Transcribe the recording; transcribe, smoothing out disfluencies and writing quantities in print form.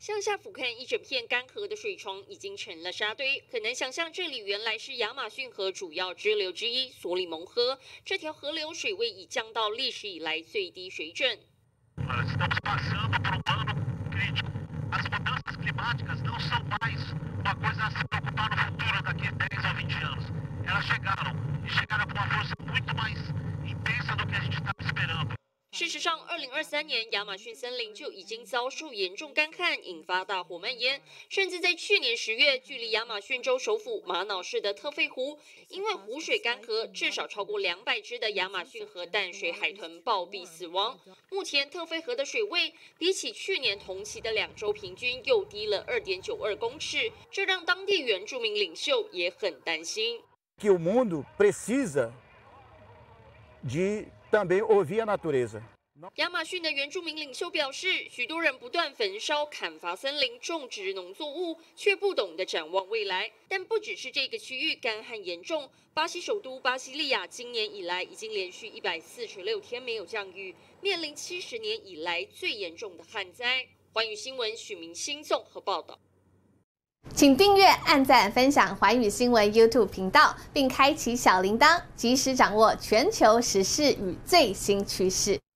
向下俯瞰一整片干涸的水床已经成了沙堆，很难想象这里原来是亚马逊河主要支流之一索里蒙河。这条河流水位已降到历史以来最低水准。 Estamos passando por ano crítico. As mudanças climáticas não são mais uma coisa a se preocupar no futuro daqui a 10 ou 20 anos. Elas chegaram e chegaram com uma força muito mais intensa do que a gente estava esperando. 事实上，2023年亚马逊森林就已经遭受严重干旱，引发大火蔓延。甚至在去年10月，距离亚马逊州首府玛瑙市的特费湖，因为湖水干涸，至少超过200只的亚马逊河淡水海豚暴毙死亡。目前特费河的水位比起去年同期的2周平均又低了2.92公尺，这让当地原住民领袖也很担心。 Que o mundo precisa de também ouvir a natureza. 亚马逊的原住民领袖表示，许多人不断焚烧、砍伐森林、种植农作物，却不懂得展望未来。但不只是这个区域干旱严重，巴西首都巴西利亚今年以来已经连续146天没有降雨，面临70年以来最严重的旱灾。寰宇新闻许明欣综合报道。 请订阅、按赞、分享寰宇新闻 YouTube 频道，并开启小铃铛，及时掌握全球时事与最新趋势。